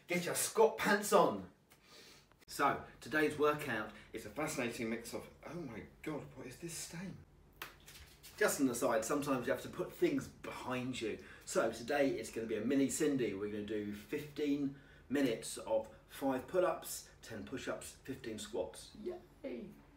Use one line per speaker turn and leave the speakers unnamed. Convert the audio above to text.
Get your squat pants on. So, today's workout is a fascinating mix of, oh my God, what is this stain? Just an aside, sometimes you have to put things behind you. So today it's going to be a mini Cindy. We're going to do 15 minutes of 5 pull-ups, 10 push-ups, 15 squats. Yay!